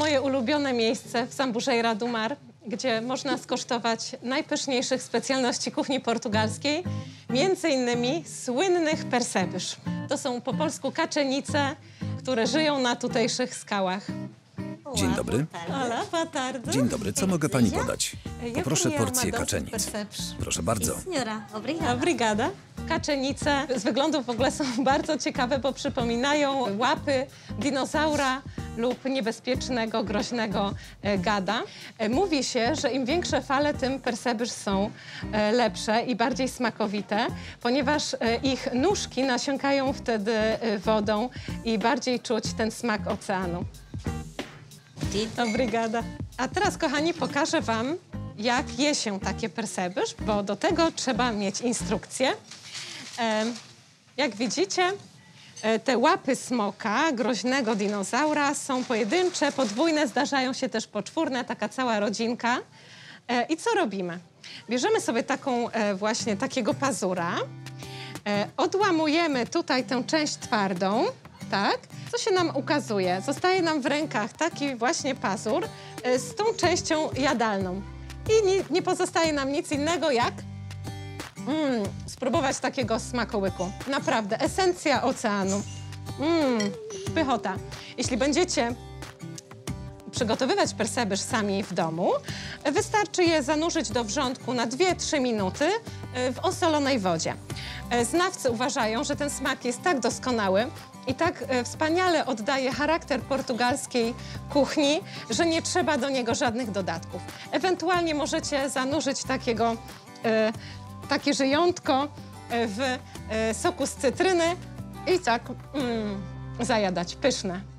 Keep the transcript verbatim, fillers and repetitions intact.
moje ulubione miejsce w Zambujeira do Mar, gdzie można skosztować najpyszniejszych specjalności kuchni portugalskiej, między innymi słynnych percebysz. To są po polsku kaczenice, które żyją na tutejszych skałach. Dzień dobry. Hola, boa tarde. Dzień dobry, co mogę pani podać? Eu Poproszę queria porcję uma dose de kaczenic. percebes. Proszę bardzo. Senhora, obrigada. Obrigada. Kaczenice z wyglądu w ogóle są bardzo ciekawe, bo przypominają łapy dinozaura lub niebezpiecznego, groźnego e, gada. E, mówi się, że im większe fale, tym percebysz są e, lepsze i bardziej smakowite, ponieważ e, ich nóżki nasiąkają wtedy e, wodą i bardziej czuć ten smak oceanu. Obrigada. A teraz, kochani, pokażę wam, jak je się takie percebysz, bo do tego trzeba mieć instrukcję. E, jak widzicie, e, te łapy smoka, groźnego dinozaura, są pojedyncze, podwójne, zdarzają się też poczwórne, taka cała rodzinka. E, I co robimy? Bierzemy sobie taką e, właśnie takiego pazura, e, odłamujemy tutaj tę część twardą, tak? Co się nam ukazuje? Zostaje nam w rękach taki właśnie pazur e, z tą częścią jadalną. I nie, nie pozostaje nam nic innego jak mm, spróbować takiego smakołyku. Naprawdę, esencja oceanu. Mm, pychota. Jeśli będziecie przygotowywać percebysz sami w domu, wystarczy je zanurzyć do wrzątku na dwie trzy minuty w osolonej wodzie. Znawcy uważają, że ten smak jest tak doskonały i tak wspaniale oddaje charakter portugalskiej kuchni, że nie trzeba do niego żadnych dodatków. Ewentualnie możecie zanurzyć takiego, e, takie żyjątko w e, soku z cytryny i tak mm, zajadać. Pyszne.